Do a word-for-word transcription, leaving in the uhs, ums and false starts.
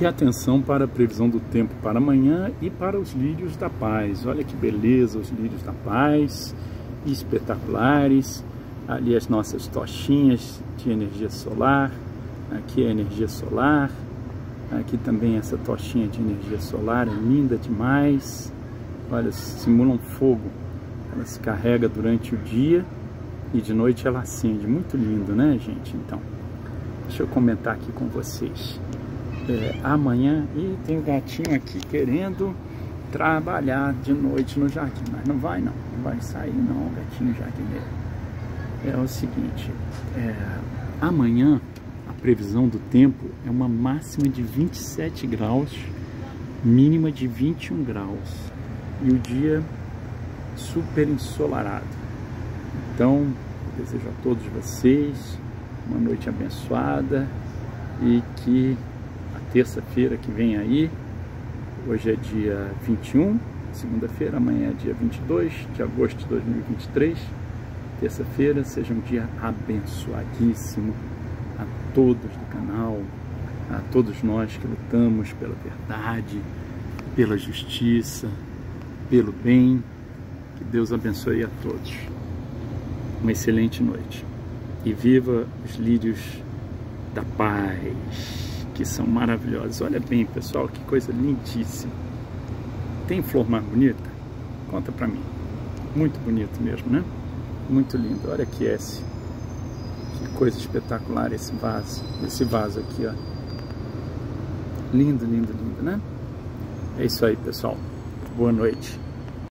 aqui atenção para a previsão do tempo para amanhã e para os lírios da paz. Olha que beleza, os lírios da paz, espetaculares. Ali as nossas tochinhas de energia solar. Aqui a energia solar. Aqui também essa tochinha de energia solar, é linda demais. Olha, simulam fogo. Ela se carrega durante o dia e de noite ela acende. Muito lindo, né, gente? Então, deixa eu comentar aqui com vocês. É, amanhã, e tem um gatinho aqui querendo trabalhar de noite no jardim, mas não vai não, não vai sair não, o gatinho jardineiro. É o seguinte, é, amanhã a previsão do tempo é uma máxima de vinte e sete graus, mínima de vinte e um graus, e o dia super ensolarado. Então, eu desejo a todos vocês uma noite abençoada e que terça-feira que vem aí, hoje é dia vinte e um, segunda-feira, amanhã é dia vinte e dois de agosto de dois mil e vinte e três, terça-feira, seja um dia abençoadíssimo a todos do canal, a todos nós que lutamos pela verdade, pela justiça, pelo bem. Que Deus abençoe a todos. Uma excelente noite. E viva os lírios da paz, que são maravilhosos. Olha bem, pessoal, que coisa lindíssima. Tem flor mais bonita? Conta pra mim. Muito bonito mesmo, né? Muito lindo. Olha aqui esse. Que coisa espetacular esse vaso. Esse vaso aqui, ó. Lindo, lindo, lindo, né? É isso aí, pessoal. Boa noite.